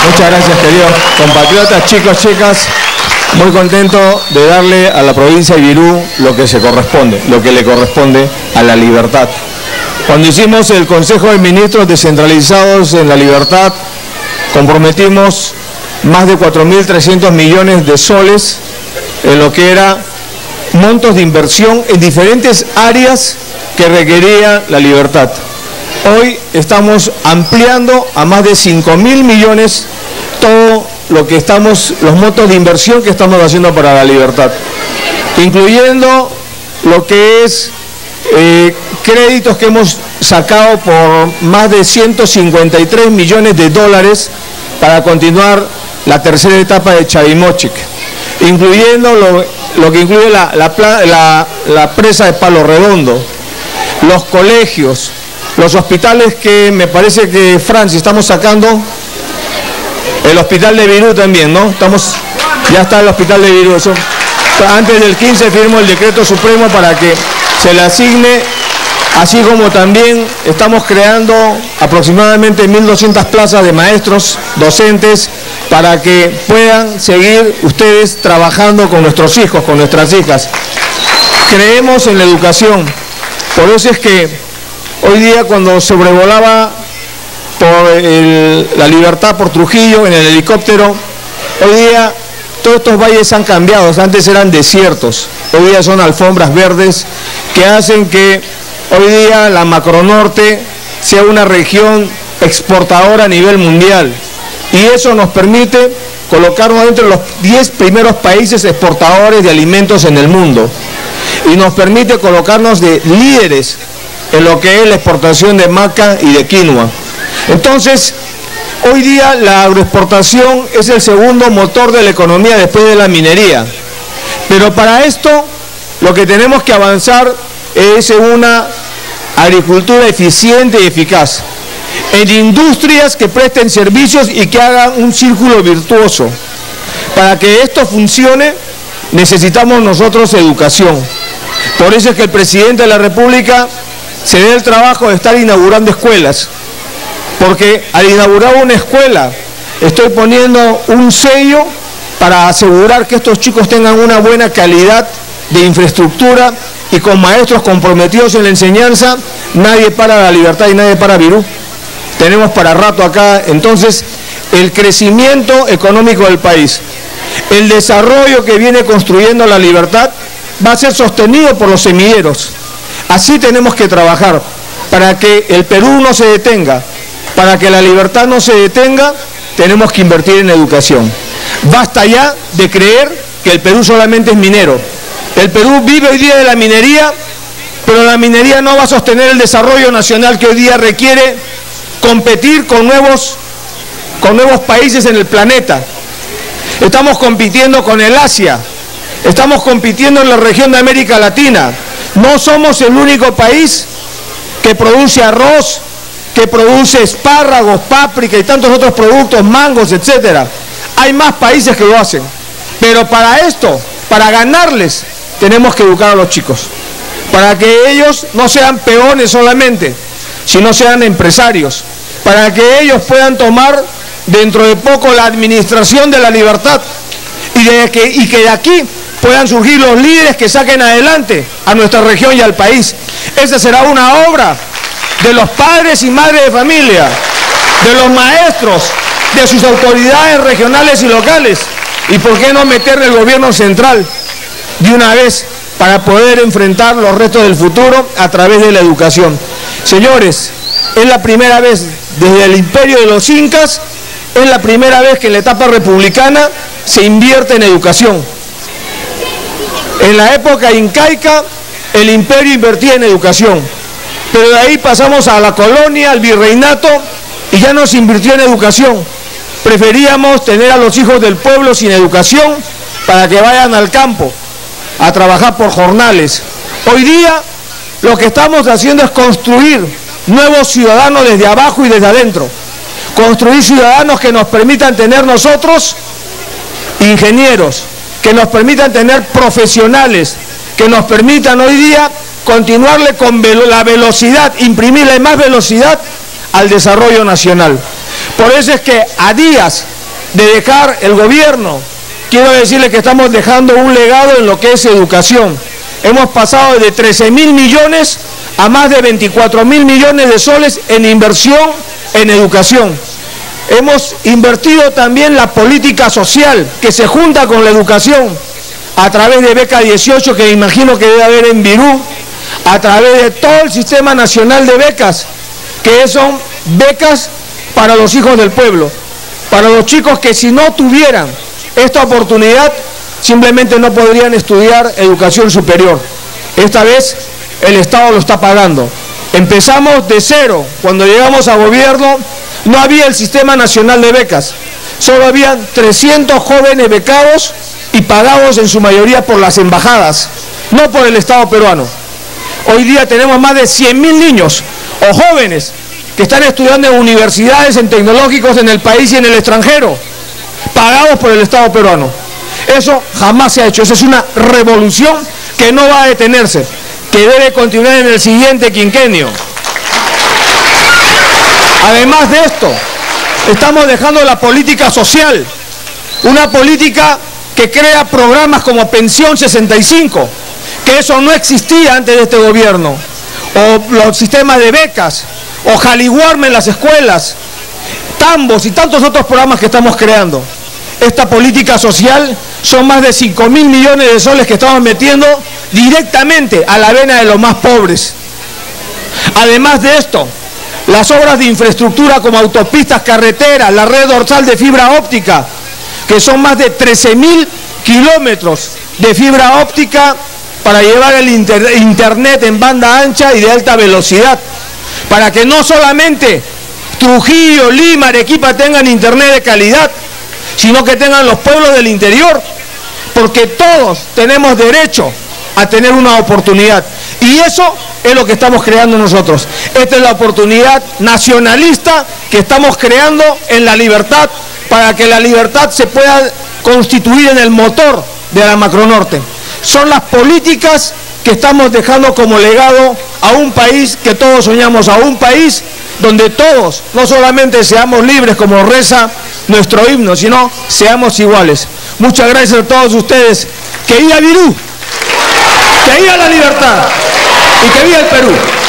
Muchas gracias, queridos compatriotas, chicos, chicas. Muy contento de darle a la provincia de Virú lo que le corresponde a la libertad. Cuando hicimos el Consejo de Ministros descentralizados en la libertad, comprometimos más de 4.300 millones de soles en lo que era montos de inversión en diferentes áreas que requería la libertad. Hoy estamos ampliando a más de 5.000 millones todo lo que los montos de inversión que estamos haciendo para la libertad, incluyendo lo que es créditos que hemos sacado por más de 153 millones de dólares para continuar la tercera etapa de Chavimochic, incluyendo lo que incluye la presa de Palo Redondo, los colegios, los hospitales que me parece que, Francis, estamos sacando, el hospital de Virú también, ¿no? Ya está el hospital de Virú. Antes del 15 firmo el decreto supremo para que se le asigne, así como también estamos creando aproximadamente 1.200 plazas de maestros, docentes, para que puedan seguir ustedes trabajando con nuestros hijos, con nuestras hijas. Creemos en la educación, por eso es que hoy día cuando sobrevolaba por la libertad por Trujillo en el helicóptero, hoy día todos estos valles han cambiado, antes eran desiertos, hoy día son alfombras verdes que hacen que hoy día la Macronorte sea una región exportadora a nivel mundial, y eso nos permite colocarnos entre los 10 primeros países exportadores de alimentos en el mundo, y nos permite colocarnos de líderes en lo que es la exportación de maca y de quinoa. Entonces, hoy día la agroexportación es el segundo motor de la economía después de la minería. Pero para esto, lo que tenemos que avanzar es en una agricultura eficiente y eficaz, en industrias que presten servicios y que hagan un círculo virtuoso. Para que esto funcione, necesitamos nosotros educación. Por eso es que el presidente de la República se dé el trabajo de estar inaugurando escuelas, porque al inaugurar una escuela estoy poniendo un sello para asegurar que estos chicos tengan una buena calidad de infraestructura, y con maestros comprometidos en la enseñanza, nadie para la libertad y nadie para Virú. Tenemos para rato acá. Entonces, el crecimiento económico del país, el desarrollo que viene construyendo la libertad, va a ser sostenido por los semilleros. Así tenemos que trabajar, para que el Perú no se detenga, para que la libertad no se detenga. Tenemos que invertir en educación. Basta ya de creer que el Perú solamente es minero. El Perú vive hoy día de la minería, pero la minería no va a sostener el desarrollo nacional que hoy día requiere competir con nuevos países en el planeta. Estamos compitiendo con el Asia, estamos compitiendo en la región de América Latina. No somos el único país que produce arroz, que produce espárragos, páprica y tantos otros productos, mangos, etcétera. Hay más países que lo hacen. Pero para esto, para ganarles, tenemos que educar a los chicos, para que ellos no sean peones solamente, sino sean empresarios, para que ellos puedan tomar dentro de poco la administración de la libertad, y que de aquí puedan surgir los líderes que saquen adelante a nuestra región y al país. Esa será una obra de los padres y madres de familia, de los maestros, de sus autoridades regionales y locales, y por qué no meterle el gobierno central de una vez para poder enfrentar los retos del futuro a través de la educación. Señores, es la primera vez desde el imperio de los incas, es la primera vez que en la etapa republicana se invierte en educación. En la época incaica, el imperio invertía en educación, pero de ahí pasamos a la colonia, al virreinato, y ya no se invirtió en educación. Preferíamos tener a los hijos del pueblo sin educación para que vayan al campo a trabajar por jornales. Hoy día lo que estamos haciendo es construir nuevos ciudadanos desde abajo y desde adentro. Construir ciudadanos que nos permitan tener nosotros ingenieros, que nos permitan tener profesionales, que nos permitan hoy día continuarle con la velocidad, imprimirle más velocidad al desarrollo nacional. Por eso es que a días de dejar el gobierno, quiero decirle que estamos dejando un legado en lo que es educación. Hemos pasado de 13.000 millones a más de 24.000 millones de soles en inversión en educación. Hemos invertido también la política social que se junta con la educación a través de Beca 18, que imagino que debe haber en Virú, a través de todo el sistema nacional de becas, que son becas para los hijos del pueblo, para los chicos que si no tuvieran esta oportunidad simplemente no podrían estudiar educación superior. Esta vez el Estado lo está pagando. Empezamos de cero. Cuando llegamos a gobierno no había el sistema nacional de becas, solo habían 300 jóvenes becados y pagados en su mayoría por las embajadas, no por el Estado peruano. Hoy día tenemos más de 100.000 niños o jóvenes que están estudiando en universidades, en tecnológicos en el país y en el extranjero, pagados por el Estado peruano. Eso jamás se ha hecho. Esa es una revolución que no va a detenerse, que debe continuar en el siguiente quinquenio. Además de esto, estamos dejando la política social, una política que crea programas como Pensión 65, que eso no existía antes de este gobierno, o los sistemas de becas, o Jaliguarme en las escuelas, Tambos y tantos otros programas que estamos creando. Esta política social son más de 5.000 millones de soles que estamos metiendo directamente a la vena de los más pobres. Además de esto, las obras de infraestructura como autopistas, carreteras, la red dorsal de fibra óptica, que son más de 13.000 kilómetros de fibra óptica para llevar el internet en banda ancha y de alta velocidad, para que no solamente Trujillo, Lima, Arequipa tengan internet de calidad, sino que tengan los pueblos del interior, porque todos tenemos derecho a tener una oportunidad. Y eso es lo que estamos creando nosotros. Esta es la oportunidad nacionalista que estamos creando en la libertad, para que la libertad se pueda constituir en el motor de la Macronorte. Son las políticas que estamos dejando como legado a un país que todos soñamos, a un país donde todos, no solamente seamos libres como reza nuestro himno, sino seamos iguales. Muchas gracias a todos ustedes. Que viva Virú, que viva la libertad y que viva el Perú.